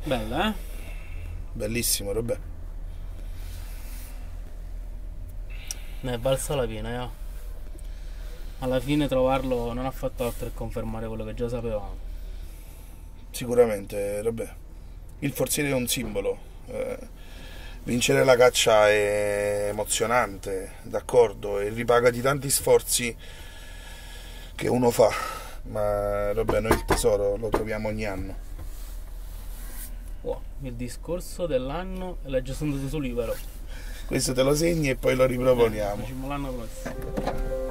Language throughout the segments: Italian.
Bella, eh? Bellissimo, Robè. Ne è valsa la pena, eh? Alla fine trovarlo non ha fatto altro che confermare quello che già sapevamo. Sicuramente, Robè. Il forziere è un simbolo. Vincere la caccia è emozionante, d'accordo, e ripaga di tanti sforzi che uno fa. Ma Robè, noi il tesoro lo troviamo ogni anno. Wow, il discorso dell'anno è la gestione del suo libero. Questo te lo segni e poi lo riproponiamo. Facciamo l'anno prossimo.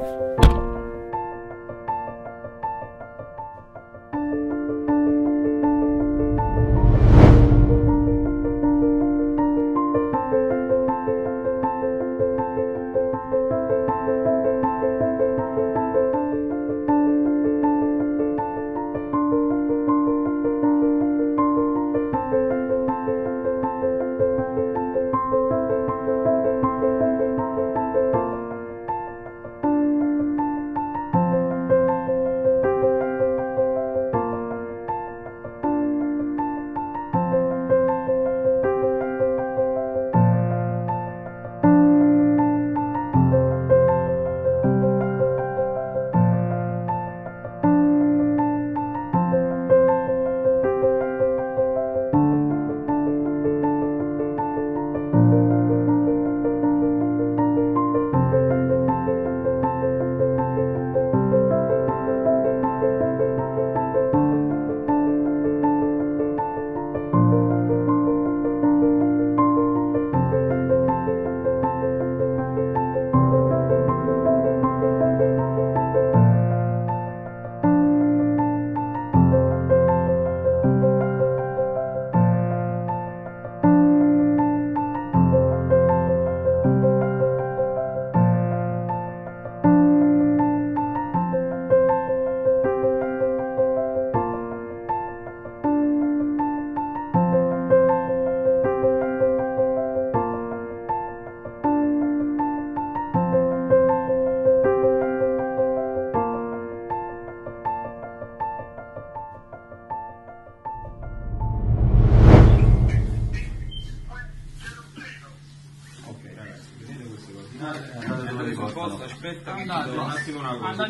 Aspetta, un attimo una cosa.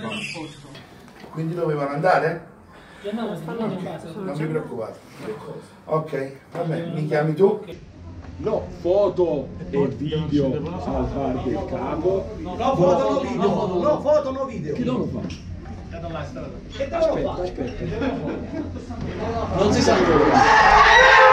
Quindi dovevano andare? Non vi preoccupate. Ok, vabbè, mi chiami tu? No, foto e video al bar del capo. No, foto no video. No, foto no video. Chi non lo fa? Che devono fare? Aspetta. Non si sa dove va.